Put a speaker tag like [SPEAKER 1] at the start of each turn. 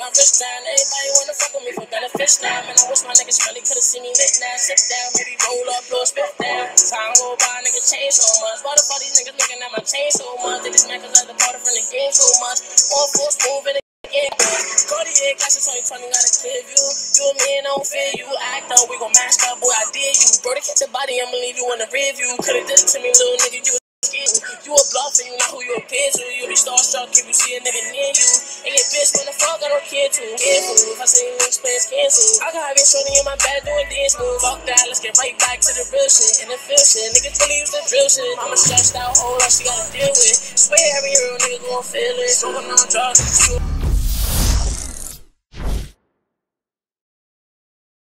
[SPEAKER 1] my wrist down. Everybody wanna fuck with me for benefits now. Man, I wish my niggas really could've seen me lit now. Sit down, maybe roll up, blow a spit down. Time go by, nigga change so much. Why the fuck these niggas looking at my chain so much? They just mad cause I departed from the game so much. All full smooth in the game. Cartier glasses on you, Tony got a clear view. You and me and I don't fear you. Act up, we gon' mash up, boy, I dare you. Bro, to catch your body, I'ma leave you in the rear view. Could've did it to me, little nigga, you you a bluff and you not who you appear to. You be starstruck if you see a nigga near you. And your bitch when the fuck I don't care to. Careful, if I say links, plans cancel. I got been shorty in my bed doing dance moves. Fuck that, let's get right back to the real shit. And the feel shit, niggas really use the drill shit. Mama stressed out, whole lot she gotta deal with. Swear every real nigga gon' feel it. Smoking on drugs.